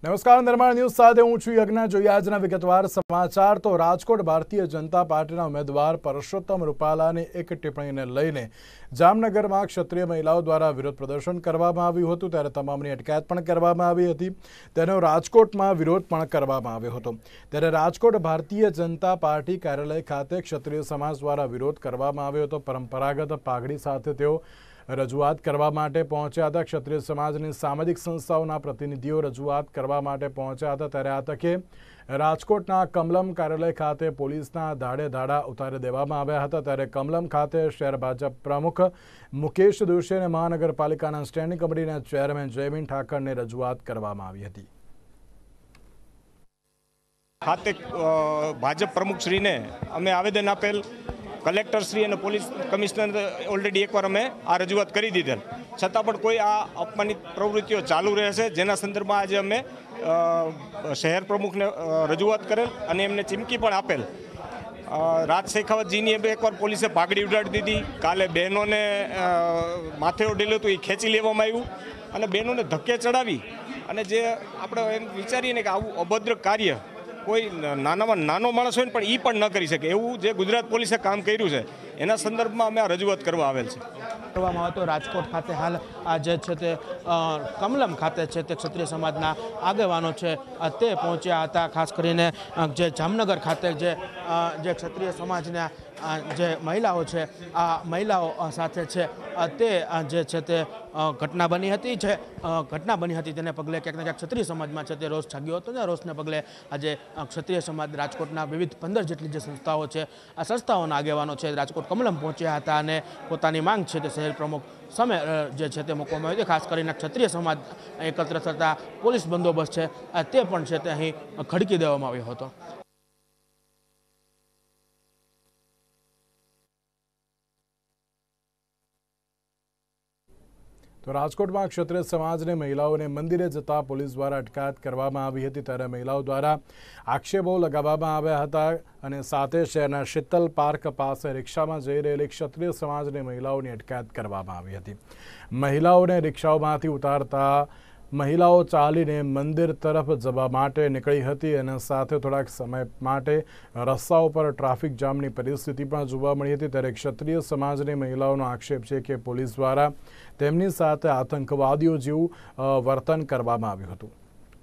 નમસ્કાર, નિર્માણ ન્યૂઝ સાથે હું છું યજ્ઞ। જોઈએ આજના વિગતવાર સમાચાર। તો રાજકોટ ભારતીય જનતા પાર્ટીના ઉમેદવાર પરસોત્તમ રૂપાલાની એક ટિપ્પણીને લઈને જામનગરમાં ક્ષત્રિય મહિલાઓ દ્વારા વિરોધ પ્રદર્શન કરવામાં આવ્યું હતું, ત્યારે તમામની અટકાયત પણ કરવામાં આવી હતી। તેનો રાજકોટમાં વિરોધ પણ કરવામાં આવ્યો હતો। ત્યારે રાજકોટ ભારતીય જનતા પાર્ટી કાર્યાલય ખાતે ક્ષત્રિય સમાજ દ્વારા વિરોધ કરવામાં આવ્યો હતો। પરંપરાગત પાઘડી સાથે તેઓ રજૂઆત કરવા માટે પહોંચ્યા હતા। ક્ષત્રિય સમાજની સામાજિક સંસ્થાઓના પ્રતિનિધિઓ રજૂઆત કરવા માટે પહોંચ્યા હતા। ત્યારે આ તકે રાજકોટના કમલમ કાર્યાલય ખાતે પોલીસના ધાડે ધાડા ઉતારી દેવામાં આવ્યા હતા। ત્યારે કમલમ ખાતે શહેર ભાજપ પ્રમુખ મુકેશ દોશી અને મહાનગરપાલિકાના સ્ટેન્ડિંગ કમિટીના ચેરમેન જયમીન ઠાકરને રજૂઆત કરવામાં આવી હતી। ખાતે ભાજપ પ્રમુખશ્રીને અમે આવેદન આપેલ, કલેક્ટર શ્રી અને પોલીસ કમિશનર ઓલરેડી એકવાર અમે આ રજૂઆત કરી દીધેલ, છતાં પણ કોઈ આ અપમાનિત પ્રવૃત્તિઓ ચાલુ રહેશે, જેના સંદર્ભમાં આજે અમે શહેર પ્રમુખને રજૂઆત કરેલ અને એમને ચીમકી પણ આપેલ। રાજ શેખાવતજીની એકવાર પોલીસે પાઘડી ઉડાડી દીધી, કાલે બહેનોને માથે ઓઢેલું હતું એ ખેંચી લેવામાં આવ્યું અને બહેનોને ધક્કે ચડાવી અને જે આપણે એમ વિચારીએ ને કે આવું અભદ્ર કાર્ય કોઈ નાનામાં નાનો માણસ હોય ને પણ એ પણ ન કરી શકે, એવું જે ગુજરાત પોલીસે કામ કર્યું છે એના સંદર્ભમાં અમે આ રજૂઆત કરવા આવેલ છે। કરવામાં આવે તો રાજકોટ ખાતે હાલ આ જે છે તે કમલમ ખાતે છે તે ક્ષત્રિય સમાજના આગેવાનો છે તે પહોંચ્યા હતા। ખાસ કરીને જે જામનગર ખાતે જે ક્ષત્રિય સમાજના જે મહિલાઓ છે આ મહિલાઓ સાથે છે તે જે છે તે ઘટના બની હતી તેને પગલે ક્યાંક ને ક્યાંક ક્ષત્રિય સમાજમાં છે તે રોષ જાગ્યો હતો અને રોષને પગલે આજે ક્ષત્રિય સમાજ રાજકોટના વિવિધ 15 જેટલી જે સંસ્થાઓ છે આ સંસ્થાઓના આગેવાનો છે રાજકોટ કમલમ પહોંચ્યા હતા અને પોતાની માંગ છે તે શહેર પ્રમુખ સામે જે છે તે મૂકવામાં આવી હતી। ખાસ કરીને ક્ષત્રિય સમાજ એકત્ર થતા પોલીસ બંદોબસ્ત છે તે પણ છે તે અહીં ખડકી દેવામાં આવ્યો હતો। તો રાજકોટમાં ક્ષત્રિય સમાજની મહિલાઓને મંદિરે જતા પોલીસ દ્વારા અટકાયત કરવામાં આવી હતી। ત્યારે મહિલાઓ દ્વારા આક્ષેપો લગાવવામાં આવ્યા હતા અને સાથે શહેરના શીતલ પાર્ક પાસે રિક્ષામાં જઈ રહેલી ક્ષત્રિય સમાજની મહિલાઓની અટકાયત કરવામાં આવી હતી। મહિલાઓને રિક્ષાઓમાંથી ઉતારતા મહિલાઓ ચાલીને મંદિર તરફ જવા માટે નીકળી હતી અને સાથે થોડાક સમય માટે રસ્તાઓ પર ટ્રાફિક જામની પરિસ્થિતિ પણ જોવા મળી હતી। ત્યારે ક્ષત્રિય સમાજની મહિલાઓનો આક્ષેપ છે કે પોલીસ દ્વારા તેમની સાથે આતંકવાદીઓ જેવું વર્તન કરવામાં આવ્યું હતું।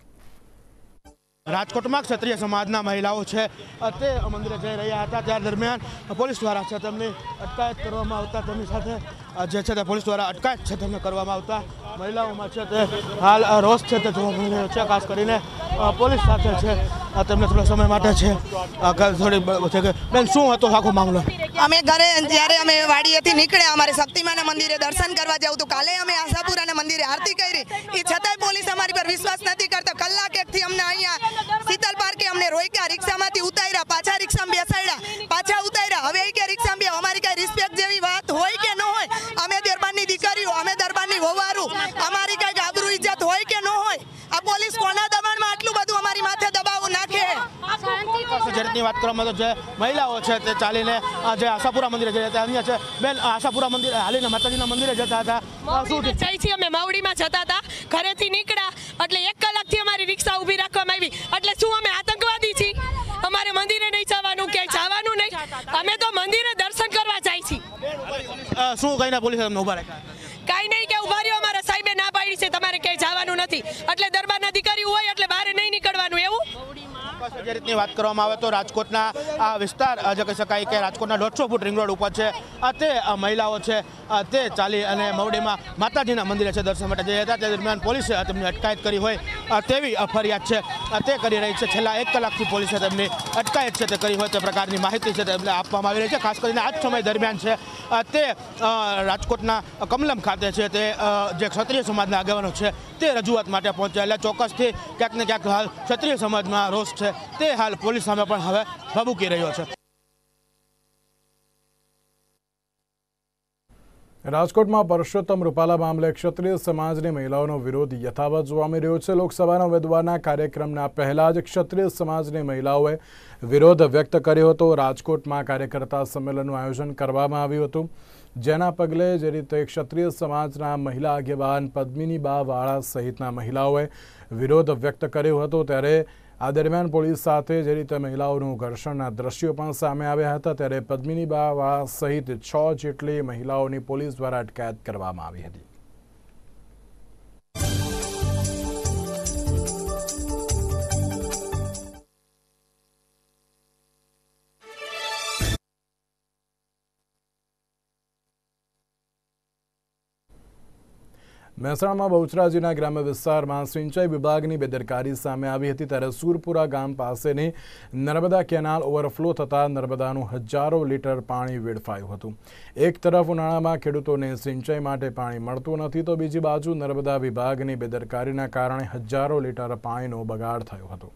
રાજકોટમાં ક્ષત્રિય સમાજના મહિલાઓ છે તે મંદિરે જઈ રહ્યા હતા, ત્યારે દરમિયાન પોલીસ દ્વારા છે તેમની અટકાયત કરવામાં આવતા તેમની સાથે જે છે તે પોલીસ દ્વારા અટકાયત છે તેમને કરવામાં આવતા મહિલાઓમાં છે તે હાલ રોષ છે તે જોવા મળી રહ્યો છે। ખાસ કરીને પોલીસ સાથે છે તેમને થોડા સમય માટે છે થોડી બેન શું હતો આખો મામલો? અમે ઘરે જ્યારે અમે વાડીએથી નીકળ્યા, અમારે શક્તિમાના મંદિરે દર્શન કરવા જવું હતું। કાલે અમે આશાપુરાના મંદિરે આરતી કરી, એ છતાંય પોલીસ અમારી પર વિશ્વાસ નથી કરતા। કલાક એકથી અમને અહીંયા શીતલ પાર્કે અમને રોક્યા, રિક્ષામાંથી ઉતાર્યા, પાછા રિક્ષામાં બેસાડ્યા, પાછા ઉતાર્યા। હવે કે રિક્ષામાં બે અમારી કઈ રિસ્પેક્ટ જેવી વાત હોય કે ન હોય? અમે દરબારની દીકરીઓ, અમે દરબારની વહુવારું, અમારી કઈ આબરૂ ઇજ્જત હોય કે ન હોય? આ પોલીસ કોના દબાણમાં આટલું બધું અમારી માથે દબાવ નાખે? જેની વાત કરવામાં તો જે મહિલાઓ છે તે ચાલીને જે આશાપુરા મંદિરે જતા હતા, અહીંયા છે બેન આશાપુરા મંદિરે હાલીને માતાજીના મંદિરે જતા હતા, શું છે? અમે માવડીમાં જતા હતા, ઘરેથી નીકળ્યા એટલે 1 કલાકથી અમારી રિક્ષા ઊભી રાખવામાં આવી, એટલે શું અમે આતંકવાદી છીએ? અમારે મંદિરે નહીં જવાનું, ક્યાંય જવાનું નહીં, અમે તો મંદિરે દર્શન કરવા જાય છીએ। શું કહીને પોલીસે તમને ઉભા રાખ્યા? કાંઈ નહીં કે ઉભા રહ્યો, અમારા સાહેબે ના પાડી છે તમારે ક્યાંય જવાનું નથી, એટલે દરબારના દીકરી હોય એટલે બહાર નહીં નીકળવાનું એવું। જે રીતની વાત કરવામાં આવે તો રાજકોટના આ વિસ્તાર જે કહી શકાય કે રાજકોટના 150 ફૂટ રિંગ રોડ ઉપર છે તે મહિલાઓ છે તે ચાલી અને મવડીમાં માતાજીના મંદિરે છે દર્શન માટે જઈ હતા। તે દરમિયાન પોલીસે તેમની અટકાયત કરી હોય તેવી ફરિયાદ છે તે કરી રહી છે। છેલ્લા 1 કલાકથી પોલીસે તેમની અટકાયત છે તે કરી હોય તે પ્રકારની માહિતી છે તેમને આપવામાં આવી રહી છે। ખાસ કરીને આ જ સમય દરમિયાન છે તે રાજકોટના કમલમ ખાતે છે તે જે ક્ષત્રિય સમાજના આગેવાનો છે તે રજૂઆત માટે પહોંચ્યા, એટલે ચોક્કસથી ક્યાંક ને ક્યાંક હાલ ક્ષત્રિય સમાજમાં રોષ છે તે હાલ પોલીસ સામે પણ હવે ભભૂકી રહ્યો છે। રાજકોટમાં પરસોત્તમ રૂપાલા મામલે ક્ષત્રિય સમાજની મહિલાઓનો વિરોધ યથાવત જોવા મળી રહ્યો છે। લોકસભાના ઉમેદવારના કાર્યક્રમના પહેલા જ ક્ષત્રિય સમાજની મહિલાઓએ વિરોધ વ્યક્ત કર્યો હતો। રાજકોટમાં કાર્યકર્તા સંમેલનનું આયોજન કરવામાં આવ્યું હતું જેના પગલે જે રીતે ક્ષત્રિય સમાજના મહિલા આગેવાન પદ્મિનીબા વાળા સહિતના મહિલાઓએ વિરોધ વ્યક્ત કર્યો હતો। ત્યારે આ દરમિયાન પોલીસ સાથે જે રીતે મહિલાઓનું ઘર્ષણના દ્રશ્યો પણ સામે આવ્યા હતા। ત્યારે પદ્મિનીબા વાળા સહિત 6 જેટલી મહિલાઓની પોલીસ દ્વારા અટકાયત કરવામાં આવી હતી। મહેસાણામાં બહુચરાજીના ગ્રામ્ય વિસ્તારમાં સિંચાઈ વિભાગની બેદરકારી સામે આવી હતી। ત્યારે સુરપુરા ગામ પાસેની નર્મદા કેનાલ ઓવરફ્લો થતાં નર્મદાનું હજારો લીટર પાણી વેડફાયું હતું। એક તરફ ઉનાળામાં ખેડૂતોને સિંચાઈ માટે પાણી મળતું નથી, તો બીજી બાજુ નર્મદા વિભાગની બેદરકારીના કારણે હજારો લીટર પાણીનો બગાડ થયો હતો।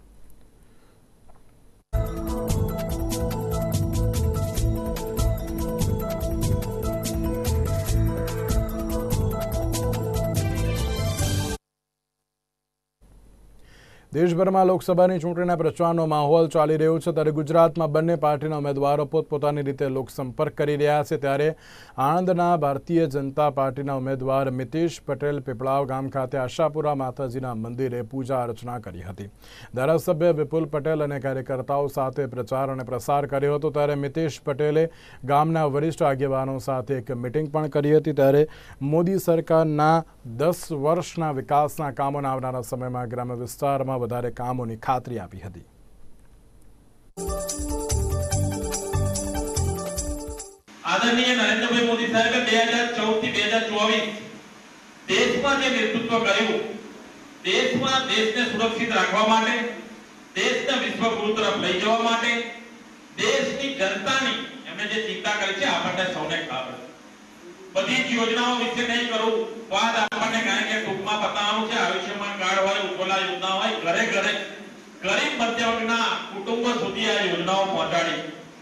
દેશભરમાં લોકસભાની ચૂંટણીના પ્રચારનો માહોલ ચાલી રહ્યો છે। ત્યારે ગુજરાતમાં બંને પાર્ટીના ઉમેદવારો પોતપોતાની રીતે લોકસંપર્ક કરી રહ્યા છે। ત્યારે આણંદના ભારતીય જનતા પાર્ટીના ઉમેદવાર મિતેશ પટેલ પીપળાવ ગામ ખાતે આશાપુરા માતાજીના મંદિરે પૂજા અર્ચના કરી હતી। ધારાસભ્ય વિપુલ પટેલ અને કાર્યકર્તાઓ સાથે પ્રચાર અને પ્રસાર કર્યો હતો। ત્યારે મિતેશ પટેલે ગામના વરિષ્ઠ આગેવાનો સાથે એક મિટિંગ પણ કરી હતી। ત્યારે મોદી સરકારના 10 વર્ષના વિકાસના કામોના આવનારા સમયમાં ગ્રામ્ય વિસ્તારમાં વધારે કામોની ખાતરી આપી હતી। આદરણીય નરેન્દ્રભાઈ મોદી સાહેબે 2014 થી 2024 દેશમાં જે નેતૃત્વ કર્યું, દેશને સુરક્ષિત રાખવા માટે, દેશને વિશ્વગુરુ તરફ લઈ જવા માટે, દેશની જનતાની એમણે જે ચિંતા કરી છે આપણને સૌને ખબર છે। બધી જ યોજનાઓ વિશે નહીં કરું, વાત આપણને કારણ કે ટૂંકમાં બતાવવાનું છે। આયુષ્યમાન કાર્ડ હોય, ઉજ્જવલા યોજના હોય, ઘરે ઘરે ગરીબ મધ્યમના કુટુંબો સુધી આ યોજનાઓ પહોંચાડી।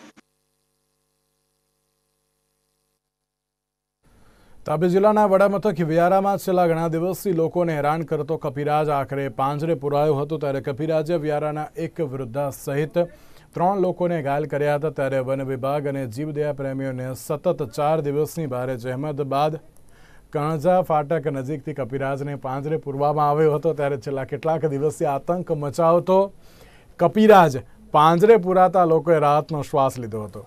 તાપી જિલ્લાના વડામથક વ્યારામાં છેલ્લા ઘણા દિવસથી લોકોને હેરાન કરતો કપિરાજ આખરે પાંજરે પુરાયો હતો। ત્યારે કપિરાજે વ્યારાના એક વૃદ્ધા સહિત 3 લોકોને ઘાયલ કર્યા હતા। ત્યારે વન વિભાગ અને જીવદયા પ્રેમીઓને સતત 4 દિવસની ભારે જહેમત બાદ કણજા ફાટક નજીકથી કપિરાજને પાંજરે પૂરવામાં આવ્યો હતો। ત્યારે છેલ્લા કેટલાક દિવસથી આતંક મચાવતો કપિરાજ પાંજરે પૂરાતા લોકોએ રાહતનો શ્વાસ લીધો હતો।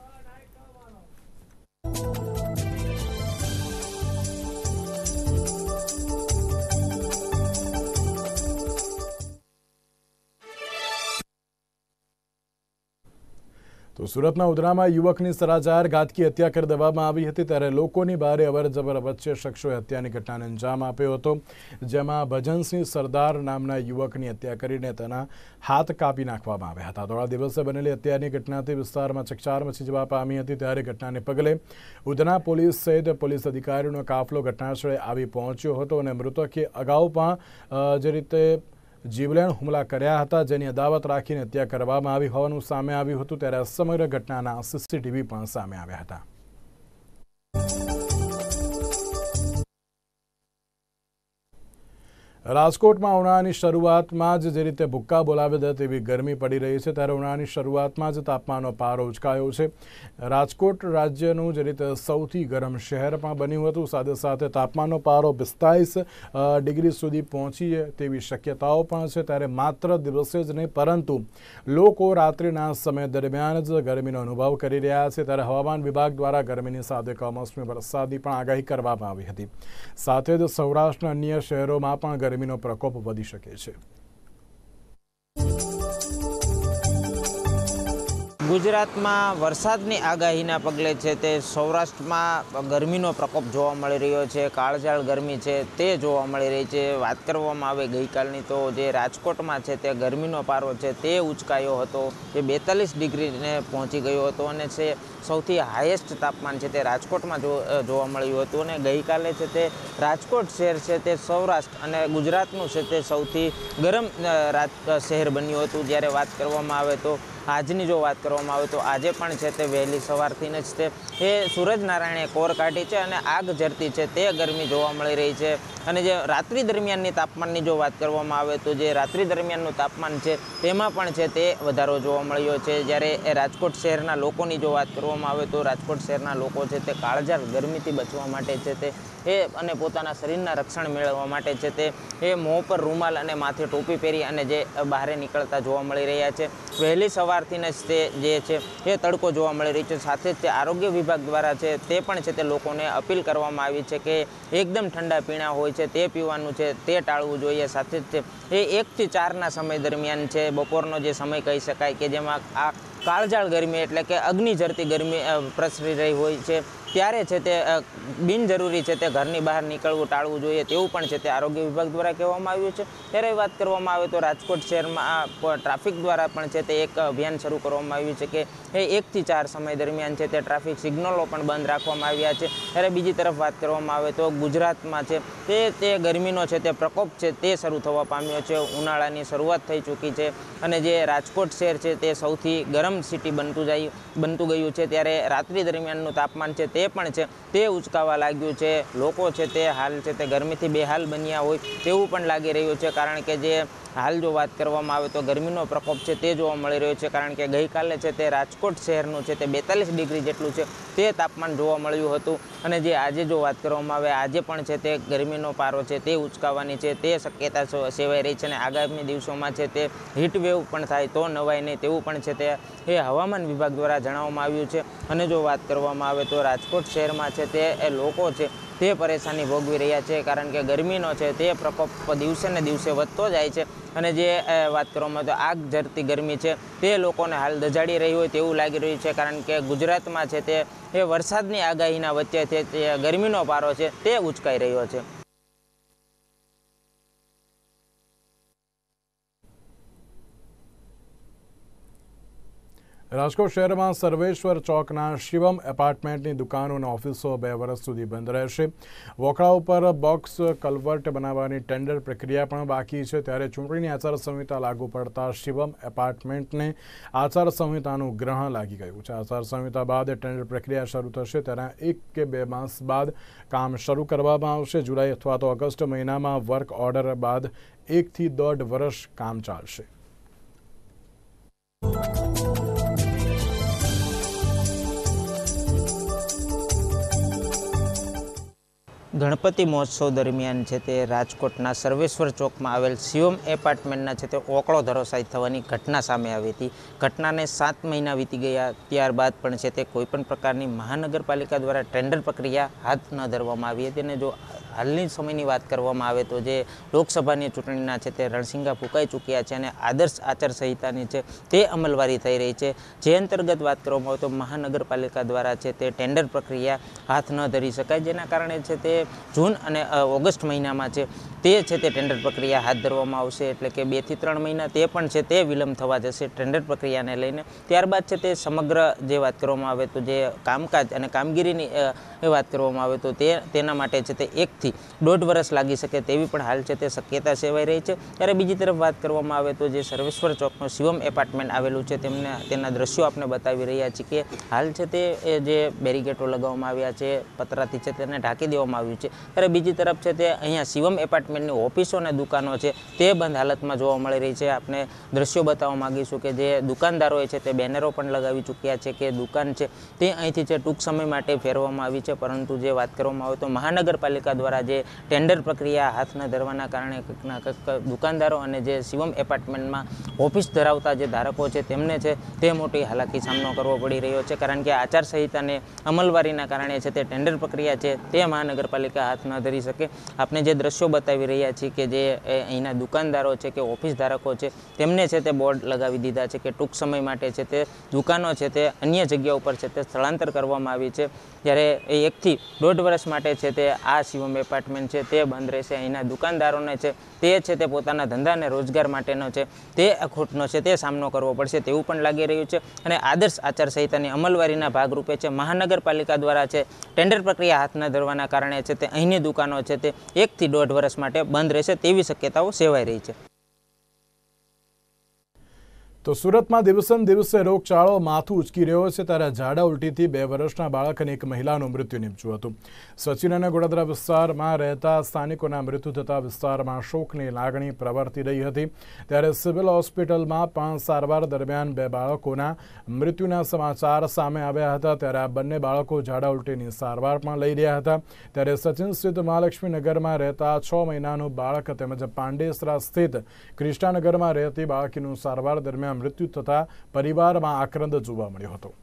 તો સુરતના ઉધનામાં યુવકની સરાજાર ઘાતકી હત્યા કરી દેવામાં આવી હતી। ત્યારે લોકોની ભારે અવરજવર વચ્ચે શખ્સોએ હત્યાની ઘટનાને અંજામ આપ્યો હતો, જેમાં ભજનસિંહ સરદાર નામના યુવકની હત્યા કરીને તેના હાથ કાપી નાખવામાં આવ્યા હતા। થોડા દિવસે બનેલી હત્યાની ઘટનાથી વિસ્તારમાં ચકચાર મચી જવા પામી હતી। ત્યારે ઘટનાને પગલે ઉધના પોલીસ સહિત પોલીસ અધિકારીઓનો કાફલો ઘટનાસ્થળે આવી પહોંચ્યો હતો અને મૃતકે અગાઉ પણ જે રીતે જીવલેણ હુમલા કર્યા હતા, જેની અદાવત રાખીને હત્યા કરવામાં આવી હોવાનું સામે આવ્યું હતું। ત્યારે સમગ્ર ઘટનાના સીસીટીવી પણ સામે આવ્યા હતા। રાજકોટમાં ઉનાળાની શરૂઆતમાં જ જે રીતે ભૂક્કા બોલાવી દે તેવી ગરમી પડી રહી છે। ત્યારે ઉનાળાની શરૂઆતમાં જ તાપમાનનો પારો ઉચકાયો છે। રાજકોટ રાજ્યનું જે રીતે સૌથી ગરમ શહેર પણ બન્યું હતું, સાથે સાથે તાપમાનનો પારો 45 ડિગ્રી સુધી પહોંચી તેવી શક્યતાઓ પણ છે। ત્યારે માત્ર દિવસે જ નહીં પરંતુ લોકો રાત્રિના સમય દરમિયાન જ ગરમીનો અનુભવ કરી રહ્યા છે। ત્યારે હવામાન વિભાગ દ્વારા ગરમીની સાથે કમોસમી વરસાદની પણ આગાહી કરવામાં આવી હતી। સાથે જ સૌરાષ્ટ્રના અન્ય શહેરોમાં પણ ગરમીનો પ્રકોપ વધી શકે છે। ગુજરાતમાં વરસાદની આગાહીના પગલે છે તે સૌરાષ્ટ્રમાં ગરમીનો પ્રકોપ જોવા મળી રહ્યો છે। કાળઝાળ ગરમી છે તે જોવા મળી રહી છે। વાત કરવામાં આવે ગઈકાલની તો જે રાજકોટમાં છે તે ગરમીનો પારો છે તે ઉચકાયો હતો, જે 42 ડિગ્રીને પહોંચી ગયો હતો અને છે સૌથી હાઈએસ્ટ તાપમાન છે તે રાજકોટમાં જોવા મળ્યું હતું। અને ગઈકાલે છે તે રાજકોટ શહેર છે તે સૌરાષ્ટ્ર અને ગુજરાતનું છે તે સૌથી ગરમ શહેર બન્યું હતું। જ્યારે વાત કરવામાં આવે તો આજની જો વાત કરવામાં આવે તો આજે પણ છે તે વહેલી સવારથી જ તે એ સૂરજનારાયણે કોર કાઢી છે અને આગ ઝરતી છે તે ગરમી જોવા મળી રહી છે। અને જે રાત્રિ દરમિયાનની તાપમાનની જો વાત કરવામાં આવે તો જે રાત્રિ દરમિયાનનું તાપમાન છે તેમાં પણ છે તે વધારો જોવા મળ્યો છે। જ્યારે રાજકોટ શહેરના લોકોની જો વાત કરવામાં આવે તો રાજકોટ શહેરના લોકો છે તે કાળઝાળ ગરમીથી બચવા માટે છે તે અને પોતાના શરીરના રક્ષણ મેળવવા માટે છે તે મોં પર રૂમાલ અને માથે ટોપી પહેરી અને જે બહાર નીકળતા જોવા મળી રહ્યા છે। વહેલી સવારથી જ તે જે છે એ તડકો જોવા મળી રહ્યો છે। સાથે જ તે આરોગ્ય વિભાગ દ્વારા છે તે પણ છે તે લોકોને અપીલ કરવામાં આવી છે કે એકદમ ઠંડા પીણા હોય છે તે પીવાનું છે તે ટાળવું જોઈએ। સાથે જ તે 1 થી 4ના સમય દરમિયાન છે બપોરનો જે સમય કહી શકાય કે જેમાં આ કાળઝાળ ગરમી એટલે કે અગ્નિ ઝરતી ગરમી પ્રસરી રહી હોય છે ત્યારે છે તે બિનજરૂરી છે તે ઘરની બહાર નીકળવું ટાળવું જોઈએ તેવું પણ છે તે આરોગ્ય વિભાગ દ્વારા કહેવામાં આવ્યું છે। ત્યારે વાત કરવામાં આવે તો રાજકોટ શહેરમાં ટ્રાફિક દ્વારા પણ છે તે એક અભિયાન શરૂ કરવામાં આવ્યું છે કે 1 થી 4 સમય દરમિયાન છે તે ટ્રાફિક સિગ્નલો પણ બંધ રાખવામાં આવ્યા છે। ત્યારે બીજી તરફ વાત કરવામાં આવે તો ગુજરાતમાં છે તે ગરમીનો છે તે પ્રકોપ છે તે શરૂ થવા પામ્યો છે। ઉનાળાની શરૂઆત થઈ ચૂકી છે અને જે રાજકોટ શહેર છે તે સૌથી ગરમ સિટી બનતું ગયું છે ત્યારે રાત્રિ દરમિયાનનું તાપમાન છે તે પણ છે તે ઉચકાવા લાગ્યું છે। લોકો છે તે હાલ છે તે ગરમીથી બેહાલ બન્યા હોય તેવું પણ લાગી રહ્યું છે કારણ કે જે હાલ જો વાત કરવામાં આવે તો ગરમીનો પ્રકોપ છે તે જોવા મળી રહ્યો છે કારણ કે ગઈકાલે છે તે રાજકોટ શહેરનું છે તે 42 ડિગ્રી જેટલું છે તે તાપમાન જોવા મળ્યું હતું અને જે આજે જો વાત કરવામાં આવે આજે પણ છે તે ગરમીનો પારો છે તે ઉચકાવાની છે તે શક્યતા સેવાઈ રહી છે અને આગામી દિવસોમાં છે તે હીટ વેવ પણ થાય તો નવાય નહીં તેવું પણ છે તે હવામાન વિભાગ દ્વારા જણાવવામાં આવ્યું છે। અને જો વાત કરવામાં આવે તો રાજકોટ શહેરમાં છે તે લોકો છે તે પરેશાની ભોગવી રહ્યા છે કારણ કે ગરમીનો છે તે પ્રકોપ દિવસે ને દિવસે વધતો જાય છે અને જે વાત કરવામાં તો આગ ઝરતી ગરમી છે તે લોકોને હાલ દજાડી રહી હોય તેવું લાગી રહ્યું છે કારણ કે ગુજરાતમાં છે તે વરસાદની આગાહીના વચ્ચે તે ગરમીનો પારો છે તે ઉચકાઈ રહ્યો છે। રાજકોટ શહેરમાં સર્વેશ્વર ચોકના શિવમ એપાર્ટમેન્ટની દુકાનો અને ઓફિસો 2 વર્ષ સુધી બંધ રહેશે। વોકળા ઉપર બોક્સ કલ્વર્ટ બનાવવાની ટેન્ડર પ્રક્રિયા પણ બાકી છે ત્યારે ચૂંટણીની આચારસંહિતા લાગુ પડતા શિવમ એપાર્ટમેન્ટને આચારસંહિતાનું ગ્રહણ લાગી ગયું છે। આચારસંહિતા બાદ ટેન્ડર પ્રક્રિયા શરૂ થશે ત્યારે 1 કે 2 માસ બાદ કામ શરૂ કરવામાં આવશે। જુલાઈ અથવા તો ઓગસ્ટ મહિનામાં વર્ક ઓર્ડર બાદ 1 થી 1.5 વર્ષ કામ ચાલશે। ગણપતિ મહોત્સવ દરમિયાન છે તે રાજકોટના સર્વેશ્વર ચોકમાં આવેલ શિવમ એપાર્ટમેન્ટના છે તે ઓકળો ધરાશાયી થવાની ઘટના સામે આવી હતી। ઘટનાને 7 મહિના વીતી ગયા ત્યારબાદ પણ છે તે કોઈપણ પ્રકારની મહાનગરપાલિકા દ્વારા ટેન્ડર પ્રક્રિયા હાથ ન ધરવામાં આવી હતી અને જો હાલની સમયની વાત કરવામાં આવે તો જે લોકસભાની ચૂંટણીના છે તે રણસિંગા ફૂંકાઈ ચૂક્યા છે અને આદર્શ આચારસંહિતાની છે તે અમલવારી થઈ રહી છે જે અંતર્ગત વાત કરવામાં આવે તો મહાનગરપાલિકા દ્વારા છે તે ટેન્ડર પ્રક્રિયા હાથ ન ધરી શકાય જેના કારણે છે તે જૂન અને ઓગસ્ટ મહિનામાં છે તે ટેન્ડર પ્રક્રિયા હાથ ધરવામાં આવશે એટલે કે 2 થી 3 મહિના તે પણ છે તે વિલંબ થવા જશે ટેન્ડર પ્રક્રિયાને લઈને। ત્યારબાદ છે તે સમગ્ર જે વાત કરવામાં આવે તો જે કામકાજ અને કામગીરીની વાત કરવામાં આવે તો તેના માટે છે તે 1 થી 1.5 વર્ષ લાગી શકે તેવી પણ હાલ છે તે શક્યતા સેવાઈ રહી છે। ત્યારે બીજી તરફ વાત કરવામાં આવે તો જે સર્વેશ્વર ચોકનો શિવમ એપાર્ટમેન્ટ આવેલું છે તેના દ્રશ્યો આપણે બતાવી રહ્યા છીએ કે હાલ છે તે જે બેરીગેટો લગાવવામાં આવ્યા છે પતરાથી છે તેને ઢાંકી દેવામાં આવ્યું છે। ત્યારે બીજી તરફ છે તે અહીંયા શિવમ એપાર્ટમેન્ટની ઓફિસો અને દુકાનો છે તે બંધ હાલતમાં જોવા મળી રહી છે। આપણે દ્રશ્યો બતાવવા માંગીશું કે જે દુકાનદારોએ છે તે બેનરો પણ લગાવી ચૂક્યા છે કે દુકાન છે તે અહીંથી છે ટૂંક સમય માટે ફેરવવામાં આવી છે પરંતુ જે વાત કરવામાં આવે તો મહાનગરપાલિકા દ્વારા જે ટેન્ડર પ્રક્રિયા હાથ ન ધરવાના કારણે દુકાનદારો અને જે શિવમ એપાર્ટમેન્ટમાં ઓફિસ ધરાવતા જે ધારકો છે તેમને છે તે મોટી હાલાકી સામનો કરવો પડી રહ્યો છે કારણ કે આચારસંહિતાને અમલવારીના કારણે છે તે ટેન્ડર પ્રક્રિયા છે તે મહાનગરપાલિકા હાથ ન ધરી શકે। આપણે જે દ્રશ્યો બતાવી રહ્યા છીએ કે જે અહીંના દુકાનદારો છે કે ઓફિસ ધારકો છે તેમને છે તે બોર્ડ લગાવી દીધા છે કે ટૂંક સમય માટે છે તે દુકાનો છે તે અન્ય જગ્યા ઉપર છે તે સ્થળાંતર કરવામાં આવી છે। જ્યારે 1 થી 1.5 વર્ષ માટે છે તે આ શિવમ એપાર્ટમેન્ટ છે તે બંધ રહેશે। અહીંના દુકાનદારોને છે તે પોતાના ધંધા અને રોજગાર માટેનો છે તે ખોટનો છે તે સામનો કરવો પડશે તેવું પણ લાગી રહ્યું છે અને આદર્શ આચારસંહિતાની અમલવારીના ભાગરૂપે છે મહાનગરપાલિકા દ્વારા છે ટેન્ડર પ્રક્રિયા હાથ ન ધરવાના કારણે છે તે અહીંની દુકાનો છે તે 1 થી 1.5 વર્ષ માટે બંધ રહેશે તેવી શક્યતાઓ સેવાઈ રહી છે। તો સુરતમાં દિવસે દિવસે રોગચાળો માથું ઉચકી રહ્યો છે ત્યારે ઝાડા ઉલટીથી 2 વર્ષના બાળક અને એક મહિલાનું મૃત્યુ નીપજ્યું હતું. સચિન અને ગોડાદરા વિસ્તારમાં રહેતા સ્થાનિકોના મૃત્યુ થતાં વિસ્તારમાં શોકની લાગણી પ્રવર્તી રહી હતી. ત્યારે સિવિલ હોસ્પિટલમાં પણ સારવાર દરમિયાન 2 બાળકોના મૃત્યુના સમાચાર સામે આવ્યા હતા. ત્યારે આ બંને બાળકો ઝાડા ઉલટીની સારવાર પણ લઈ રહ્યા હતા. ત્યારે સચિન સ્થિત મહાલક્ષ્મીનગરમાં રહેતા 6 મહિનાનું બાળક તેમજ પાંડેસરા સ્થિત ક્રિષ્નાનગરમાં રહેતી બાળકીનું સારવાર દરમિયાન મૃત્યુ થતા પરિવારમાં આક્રંદ જોવા મળ્યો હતો.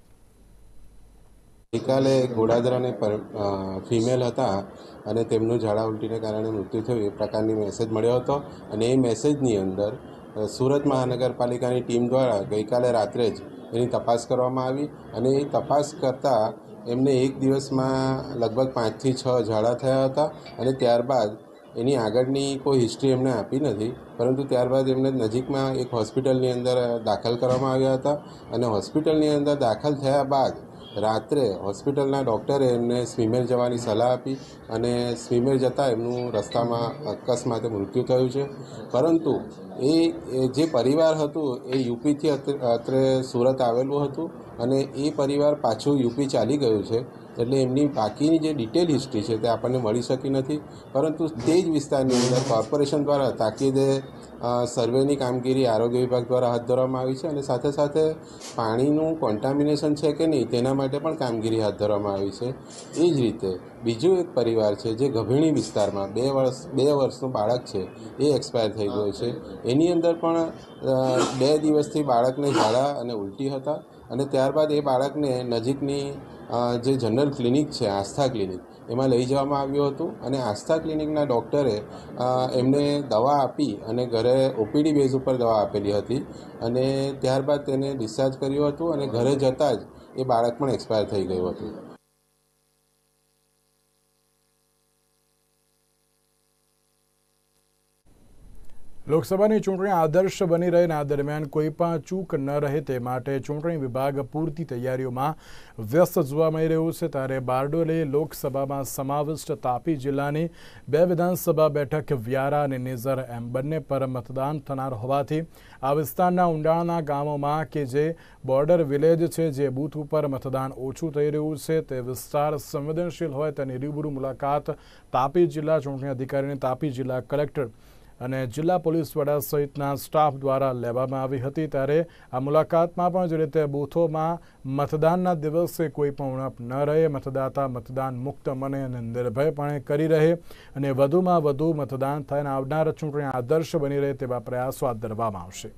ગઈકાલે ગોડાદરાને ફિમેલ હતા અને તેમનું ઝાડા ઉલટીને કારણે મૃત્યુ થયું એ પ્રકારની મેસેજ મળ્યો હતો અને એ મેસેજની અંદર સુરત મહાનગરપાલિકાની ટીમ દ્વારા ગઈકાલે રાત્રે જ એની તપાસ કરવામાં આવી અને એ તપાસ કરતાં એમને એક દિવસમાં લગભગ 5 થી 6 ઝાડા થયા હતા અને ત્યારબાદ એની આગળની કોઈ હિસ્ટ્રી એમને આપી નથી, પરંતુ ત્યારબાદ એમને નજીકમાં એક હોસ્પિટલની અંદર દાખલ કરવામાં આવ્યા હતા અને હોસ્પિટલની અંદર દાખલ થયા બાદ રાત્રે હોસ્પિટલના ડૉક્ટરે એમને સ્વીમેર જવાની સલાહ આપી અને સ્વીમેર જતાં એમનું રસ્તામાં અકસ્માતે મૃત્યુ થયું છે. પરંતુ એ જે પરિવાર હતું એ યુપીથી અત્રે સુરત આવેલું હતું અને એ પરિવાર પાછું યુપી ચાલી ગયું છે, એટલે એમની બાકીની જે ડિટેલ હિસ્ટ્રી છે તે આપણને મળી શકી નથી. પરંતુ તે જ વિસ્તારની અંદર કોર્પોરેશન દ્વારા તાકીદે સર્વેની કામગીરી આરોગ્ય વિભાગ દ્વારા હાથ ધરવામાં આવી છે અને સાથે સાથે પાણીનું કોન્ટામિનેશન છે કે નહીં તેના માટે પણ કામગીરી હાથ ધરવામાં આવી છે. એ જ રીતે બીજું એક પરિવાર છે જે ગભેણી વિસ્તારમાં 2 વર્ષનું બાળક છે એ એક્સપાયર થઈ ગયું છે. એની અંદર પણ 2 દિવસથી બાળકને ઝાડા અને ઉલટી હતા અને ત્યારબાદ એ બાળકને નજીકની જે જનરલ ક્લિનિક છે આસ્થા ક્લિનિક એમાં લઈ જવામાં આવ્યું હતું અને આસ્થા ક્લિનિકના ડૉક્ટરે એમને દવા આપી અને ઘરે ઓપીડી બેઝ ઉપર દવા આપેલી હતી અને ત્યારબાદ તેને ડિસ્ચાર્જ કર્યું હતું અને ઘરે જતાં જ એ બાળક પણ એક્સપાયર થઈ ગયું હતું. લોકસભાની ચૂંટણી આદર્શ બની રહે અને આ દરમિયાન કોઈ પણ ચૂક ન રહે તે માટે ચૂંટણી વિભાગ પૂરતી તૈયારીઓમાં વ્યસ્ત જોવા મળી રહ્યું છે. ત્યારે બારડોલી લોકસભામાં સમાવિષ્ટ તાપી જિલ્લાની 2 વિધાનસભા બેઠક વ્યારા અને નેઝર એમ બંને પર મતદાન થનાર હોવાથી આ વિસ્તારના ઊંડાણના ગામોમાં કે જે બોર્ડર વિલેજ છે જે બૂથ ઉપર મતદાન ઓછું થઈ રહ્યું છે તે વિસ્તાર સંવેદનશીલ હોય તેની રૂબરૂ મુલાકાત તાપી જિલ્લા ચૂંટણી અધિકારીને તાપી જિલ્લા કલેક્ટર અને જિલ્લા પોલીસ વડા સહિતના સ્ટાફ દ્વારા લેવામાં આવી હતી. ત્યારે આ મુલાકાતમાં પણ જે રીતે બૂથોમાં મતદાનના દિવસે કોઈ પણ ઉણપ ન રહે, મતદાતા મતદાન મુક્ત મને અને નિર્ભયપણે કરી રહે અને વધુમાં વધુ મતદાન થાય અને આવનાર ચૂંટણી આદર્શ બની રહે તેવા પ્રયાસો હાથ ધરવામાં આવશે.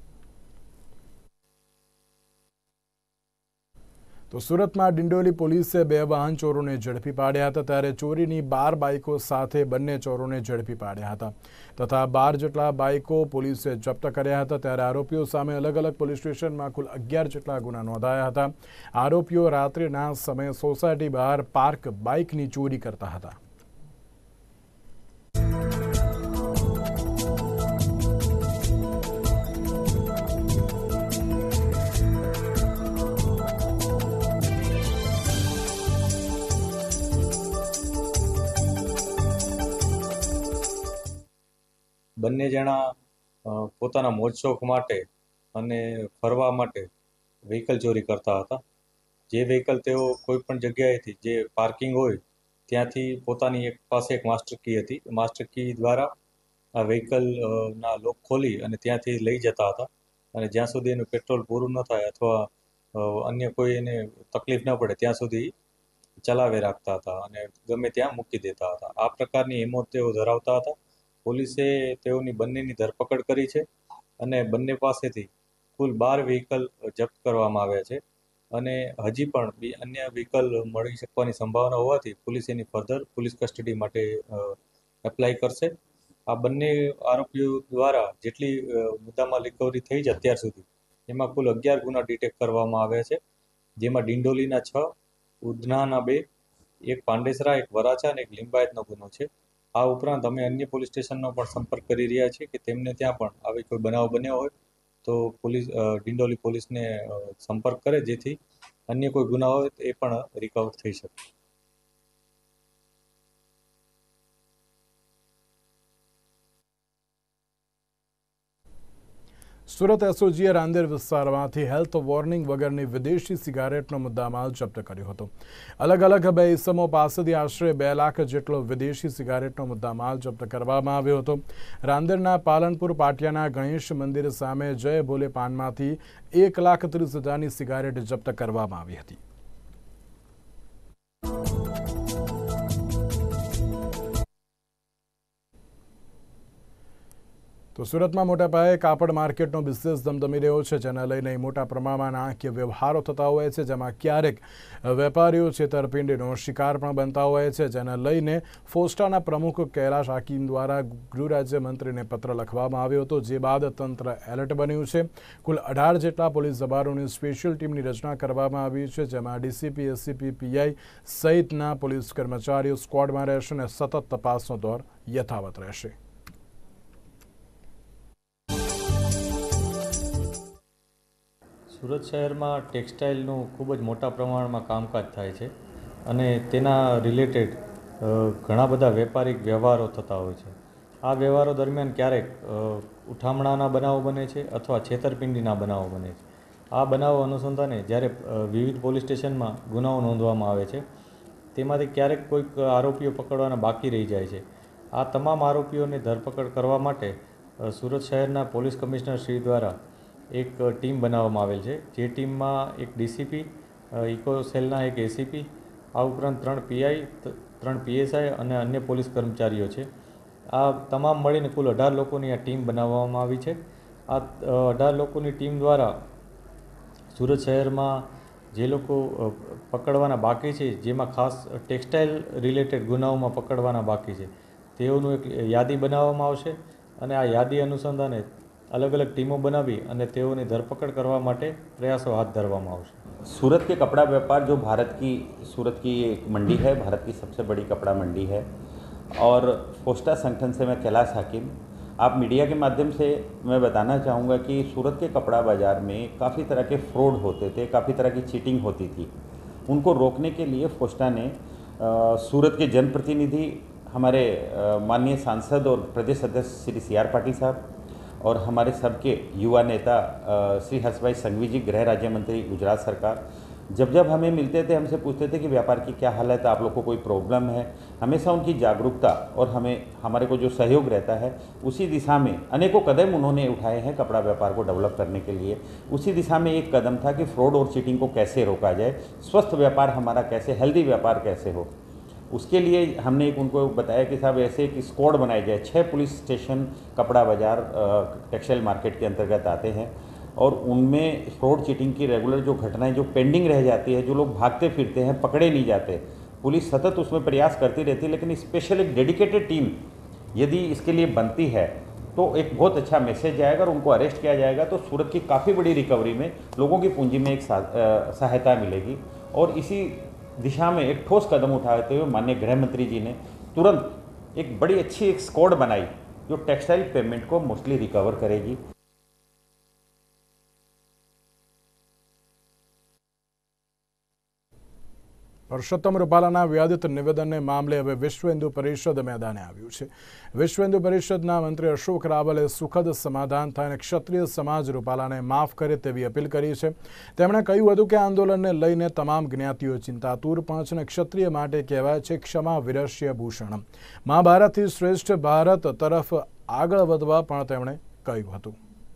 તો સુરતમાં ડિંડોલી પોલીસે 2 વાહન ચોરોને ઝડપી પાડ્યા હતા. ત્યારે ચોરીની 12 બાઇકો સાથે બંને ચોરોને ઝડપી પાડ્યા હતા તથા 12 જેટલા બાઇકો પોલીસે જપ્ત કર્યા હતા. ત્યારે આરોપીઓ સામે અલગ અલગ પોલીસ સ્ટેશનમાં કુલ 11 જેટલા ગુના નોંધાયા હતા. આરોપીઓ રાત્રિના સમયે સોસાયટી બહાર પાર્ક બાઇકની ચોરી કરતા હતા. બંને જણા પોતાના મોજશોખ માટે અને ફરવા માટે વ્હીકલ ચોરી કરતા હતા. જે વ્હીકલ તેઓ કોઈ પણ જગ્યાએથી જે પાર્કિંગ હોય ત્યાંથી પોતાની પાસે એક માસ્ટર કી હતી. માસ્ટર કી દ્વારા આ વ્હીકલના લોક ખોલી અને ત્યાંથી લઈ જતા હતા અને જ્યાં સુધી એનું પેટ્રોલ પૂરું ન થાય અથવા અન્ય કોઈ એને તકલીફ ન પડે ત્યાં સુધી ચલાવે રાખતા હતા અને ગમે ત્યાં મૂકી દેતા હતા. આ પ્રકારની હિંમત તેઓ ધરાવતા હતા. પોલીસે તેઓની બંનેની ધરપકડ કરી છે અને બંને પાસેથી કુલ 12 વ્હીકલ જપ્ત કરવામાં આવ્યા છે અને હજી પણ અન્ય વ્હીકલ મળી શકવાની સંભાવના હોવાથી પોલીસ એની ફર્ધર પોલીસ કસ્ટડી માટે એપ્લાય કરશે. આ બંને આરોપીઓ દ્વારા જેટલી મુદ્દામાં રિકવરી થઈ છે અત્યાર સુધી એમાં કુલ 11 ગુના ડિટેક્ટ કરવામાં આવ્યા છે, જેમાં ડિંડોલીના 6, ઉધનાના 2, એક પાંડેસરા, એક વરાછા અને એક લિંબાયતનો ગુનો છે. આ ઉપરાંત અમે અન્ય પોલીસ સ્ટેશનનો પણ સંપર્ક કરી રહ્યા છીએ કે તેમને ત્યાં પણ આવી કોઈ બનાવ બન્યો હોય તો પોલીસ ડિંડોલી પોલીસને સંપર્ક કરે જેથી અન્ય કોઈ ગુના હોય એ પણ રિકવર થઈ શકે. સુરત એસઓજીએ રાંદેર વિસ્તારમાંથી હેલ્થ વોર્નિંગ વગરની વિદેશી સિગારેટનો મુદ્દામાલ જપ્ત કર્યો હતો. અલગ અલગ બે ઇસમો પાસેથી આશરે 2 લાખ જેટલો વિદેશી સિગારેટનો મુદ્દામાલ જપ્ત કરવામાં આવ્યો હતો. રાંદેરના પાલનપુર પાટિયાના ગણેશ મંદિર સામે જય ભોલે પાનમાંથી 1,30,000ની સિગારેટ જપ્ત કરવામાં આવી હતી. તો સુરતમાં મોટા પાયે કાપડ માર્કેટનો બિઝનેસ ધમધમી રહ્યો છે, જેને લઈને મોટા પ્રમાણમાં નાણાકીય વ્યવહારો થતા હોય છે, જેમાં ક્યારેક વેપારીઓ છેતરપિંડીનો શિકાર પણ બનતા હોય છે, જેને લઈને ફોસ્ટાના પ્રમુખ કૈલાશ હાકીમ દ્વારા ગૃહ રાજ્યમંત્રીને પત્ર લખવામાં આવ્યો હતો, જે બાદ તંત્ર એલર્ટ બન્યું છે. કુલ 18 જેટલા પોલીસ જવાનોની સ્પેશિયલ ટીમની રચના કરવામાં આવી છે, જેમાં ડીસીપી, એસીપી, પીઆઈ સહિતના પોલીસ કર્મચારીઓ સ્ક્વોડમાં રહેશે અને સતત તપાસનો દોર યથાવત રહેશે. સુરત શહેરમાં ટેક્સટાઇલનું ખૂબ જ મોટા પ્રમાણમાં કામકાજ થાય છે અને તેના રિલેટેડ ઘણા બધા વેપારિક વ્યવહારો થતા હોય છે. આ વ્યવહારો દરમિયાન ક્યારેક ઉઠામણાના બનાવો બને છે અથવા છેતરપિંડીના બનાવો બને છે. આ બનાવો અનુસંધાને જ્યારે વિવિધ પોલીસ સ્ટેશનમાં ગુનાઓ નોંધવામાં આવે છે, તેમાંથી ક્યારેક કોઈક આરોપીઓ પકડવાના બાકી રહી જાય છે. આ તમામ આરોપીઓની ધરપકડ કરવા માટે સુરત શહેરના પોલીસ કમિશનર શ્રી દ્વારા એક ટીમ બનાવવામાં આવેલ છે, જે ટીમમાં એક ડીસીપી, ઇકો સેલના એક એસીપી, આ ઉપરાંત 3 પીઆઈ, 3 પીએસઆઈ અને અન્ય પોલીસ કર્મચારીઓ છે. આ તમામ મળીને કુલ 18 લોકોની આ ટીમ બનાવવામાં આવી છે. આ 18 લોકોની ટીમ દ્વારા સુરત શહેરમાં જે લોકો પકડવાના બાકી છે, જેમાં ખાસ ટેક્સટાઇલ રિલેટેડ ગુનાઓમાં પકડવાના બાકી છે, તેઓનું એક યાદી બનાવવામાં આવશે અને આ યાદી અનુસંધાને अलग अलग टीमों बनावी અને તેઓની ધરપકડ કરવા માટે પ્રયાસો હાથ ધરવામાં આવશે. सूरत के कपड़ा व्यापार जो सूरत की एक मंडी है, भारत की सबसे बड़ी कपड़ा मंडी है और फोस्टा संगठन से मैं कैलाश हाकिम, आप मीडिया के माध्यम से मैं बताना चाहूँगा कि सूरत के कपड़ा बाज़ार में काफ़ी तरह के फ्रॉड होते थे, काफ़ी तरह की चीटिंग होती थी. उनको रोकने के लिए फोस्टा ने सूरत के जनप्रतिनिधि हमारे माननीय सांसद और प्रदेश अध्यक्ष श्री CR पाटिल साहब और हमारे सबके युवा नेता श्री हर्ष भाई संघवी जी, गृह राज्य मंत्री गुजरात सरकार, जब हमें मिलते थे हमसे पूछते थे कि व्यापार की क्या हालत है, आप लोग को कोई प्रॉब्लम है. हमेशा उनकी जागरूकता और हमारे को जो सहयोग रहता है, उसी दिशा में अनेकों कदम उन्होंने उठाए हैं कपड़ा व्यापार को डेवलप करने के लिए. उसी दिशा में एक कदम था कि फ्रॉड और चीटिंग को कैसे रोका जाए, स्वस्थ व्यापार हमारा कैसे, हेल्दी व्यापार कैसे हो. उसके लिए हमने एक उनको बताया कि साहब ऐसे एक स्क्वाड बनाया जाए. 6 पुलिस स्टेशन कपड़ा बाज़ार टेक्सटाइल मार्केट के अंतर्गत आते हैं और उनमें फ्रॉड चीटिंग की रेगुलर जो घटनाएं जो पेंडिंग रह जाती है, जो लोग भागते फिरते हैं, पकड़े नहीं जाते, पुलिस सतत उसमें प्रयास करती रहती है. लेकिन स्पेशल एक डेडिकेटेड टीम यदि इसके लिए बनती है तो एक बहुत अच्छा मैसेज जाएगा और उनको अरेस्ट किया जाएगा तो सूरत की काफ़ी बड़ी रिकवरी में लोगों की पूंजी में एक सहायता मिलेगी. और इसी दिशा में एक ठोस कदम उठाते हुए माननीय गृह मंत्री जी ने तुरंत एक बड़ी अच्छी एक स्क्वाड बनाई जो टेक्सटाइल पेमेंट को मोस्टली रिकवर करेगी. પરસોત્તમ રૂપાલાના વિવાદિત નિવેદનને મામલે હવે વિશ્વ હિન્દુ પરિષદ મેદાને આવ્યું છે. વિશ્વ હિન્દુ પરિષદના મંત્રી અશોક રાવલે સુખદ સમાધાન થાય અને ક્ષત્રિય સમાજ રૂપાલાને માફ કરે તેવી અપીલ કરી છે. તેમણે કહ્યું હતું કે આંદોલનને લઈને તમામ જ્ઞાતિઓ ચિંતાતુર પણ છે અને ક્ષત્રિય માટે કહેવાય છે ક્ષમા વિરસ્ય ભૂષણમ. મહાભારતથી શ્રેષ્ઠ ભારત તરફ આગળ વધવા પણ તેમણે કહ્યું હતું.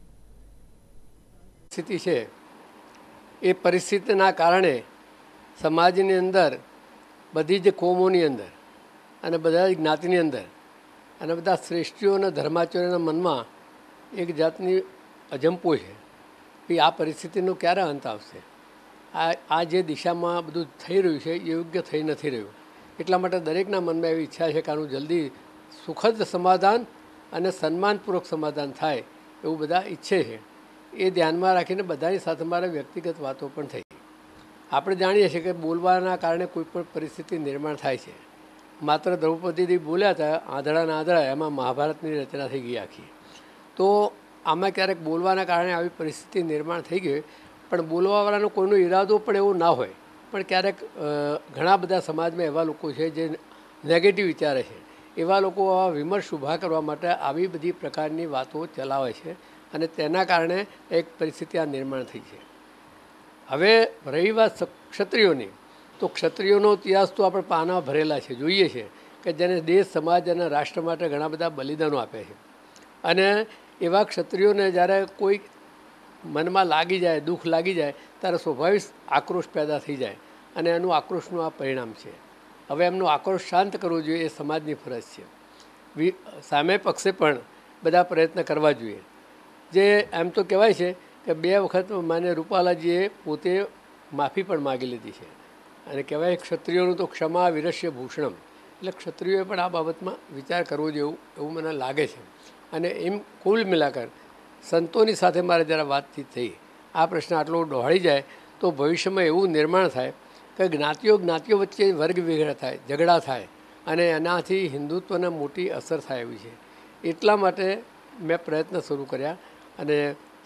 સ્થિતિ છે એ પરિસ્થિતિના કારણે સમાજની અંદર બધી જ કોમોની અંદર અને બધા જ જ્ઞાતિની અંદર અને બધા શ્રેષ્ઠીઓ અને ધર્માચાર્યોના મનમાં એક જાતની અજંપો છે કે આ પરિસ્થિતિનો ક્યારે અંત આવશે. આ જે દિશામાં બધું થઈ રહ્યું છે એ યોગ્ય થઈ નથી રહ્યું. એટલા માટે દરેકના મનમાં એવી ઈચ્છા છે કે આનું જલ્દી સુખદ સમાધાન અને સન્માનપૂર્વક સમાધાન થાય એવું બધા ઈચ્છે છે. એ ધ્યાનમાં રાખીને બધાની સાથે મારે વ્યક્તિગત વાતો પણ થઈ. આપણે જાણીએ છીએ કે બોલવાના કારણે કોઈ પણ પરિસ્થિતિ નિર્માણ થાય છે. માત્ર દ્રૌપદીજી બોલ્યા હતા આંધળાના આંધળા, એમાં મહાભારતની રચના થઈ ગઈ આખી. તો આમાં ક્યારેક બોલવાના કારણે આવી પરિસ્થિતિ નિર્માણ થઈ ગઈ, પણ બોલવાવાળાનો કોઈનો ઈરાદો પણ એવો ના હોય. પણ ક્યારેક ઘણા બધા સમાજમાં એવા લોકો છે જે નેગેટિવ વિચારે છે. એવા લોકો આવા વિમર્શ ઊભા કરવા માટે આવી બધી પ્રકારની વાતો ચલાવે છે અને તેના કારણે એક પરિસ્થિતિ આ નિર્માણ થઈ છે. હવે રહી વાત ક્ષત્રિયોની, તો ક્ષત્રિયોનો ઇતિહાસ તો આપણે પાના ભરેલા છે, જોઈએ છે કે જેને દેશ સમાજ અને રાષ્ટ્ર માટે ઘણા બધા બલિદાનો આપ્યા છે. અને એવા ક્ષત્રિયોને જ્યારે કોઈ મનમાં લાગી જાય, દુઃખ લાગી જાય, ત્યારે સ્વાભાવિક આક્રોશ પેદા થઈ જાય અને એનું આક્રોશનું આ પરિણામ છે. હવે એમનો આક્રોશ શાંત કરવો જોઈએ એ સમાજની ફરજ છે. સામે પક્ષે પણ બધા પ્રયત્ન કરવા જોઈએ. જે એમ તો કહેવાય છે કે 2 વખત માન્ય રૂપાલાજીએ પોતે માફી પણ માગી લીધી છે અને કહેવાય ક્ષત્રિયોનું તો ક્ષમા વિરસ્ય ભૂષણમ, એટલે ક્ષત્રિયોએ પણ આ બાબતમાં વિચાર કરવો જોઈએ એવું મને લાગે છે. અને એમ કુલ મિલાકર સંતોની સાથે મારે જરા વાતચીત થઈ, આ પ્રશ્ન આટલો દોહળી જાય તો ભવિષ્યમાં એવું નિર્માણ થાય કે જ્ઞાતિઓ વચ્ચે વર્ગ વિગ્રહ થાય, ઝઘડા થાય અને એનાથી હિન્દુત્વને મોટી અસર થાય એવી છે. એટલા માટે મેં પ્રયત્ન શરૂ કર્યા અને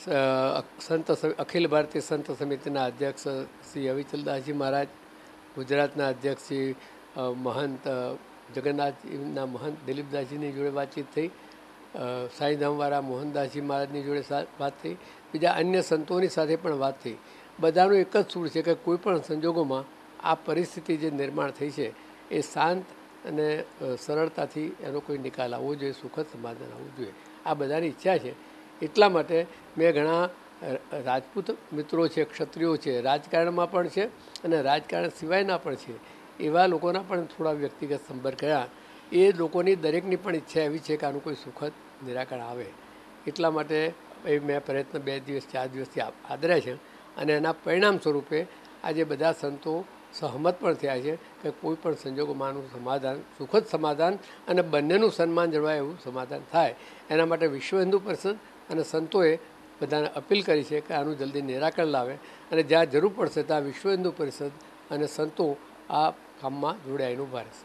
અખિલ ભારતીય સંત સમિતિના અધ્યક્ષ શ્રી અવિચલદાસજી મહારાજ, ગુજરાતના અધ્યક્ષ શ્રી મહંત જગન્નાથજીના મહંત દિલીપદાસજીની જોડે વાતચીત થઈ, સાંઈધામવાળા મોહનદાસજી મહારાજની જોડે વાત થઈ, બીજા અન્ય સંતોની સાથે પણ વાત થઈ. બધાનું એક જ સૂર છે કે કોઈ પણ સંજોગોમાં આ પરિસ્થિતિ જે નિર્માણ થઈ છે એ શાંત અને સરળતાથી એનો કોઈ નિકાલ આવવો જોઈએ, સુખદ સમાધાન આવવું જોઈએ, આ બધાની ઈચ્છા છે. એટલા માટે મેં ઘણા રાજપૂત મિત્રો છે, ક્ષત્રિયો છે, રાજકારણમાં પણ છે અને રાજકારણ સિવાયના પણ છે, એવા લોકોના પણ થોડા વ્યક્તિગત સંપર્ક કર્યા. એ લોકોની દરેકની પણ ઈચ્છા એવી છે કે આનું કોઈ સુખદ નિરાકરણ આવે. એટલા માટે એ મેં પ્રયત્ન 2 દિવસ 4 દિવસથી આદર્યા છે અને એના પરિણામ સ્વરૂપે આજે બધા સંતો સહમત પણ થયા છે કે કોઈ પણ સંજોગોમાં આનું સમાધાન, સુખદ સમાધાન અને બંનેનું સન્માન જળવાય એવું સમાધાન થાય. એના માટે વિશ્વ હિન્દુ પરિષદ અને સંતોએ બધાને અપીલ કરી છે કે આનું જલ્દી નિરાકરણ લાવે અને જ્યાં જરૂર પડશે ત્યાં વિશ્વ હિન્દુ પરિષદ અને સંતો આ કામમાં જોડાઈને ઊભા રહેશે.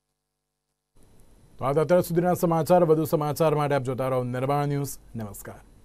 તો આ અત્યાર સુધીના સમાચાર. વધુ સમાચાર માટે આપ જોતા રહો નિર્માણ ન્યૂઝ. નમસ્કાર.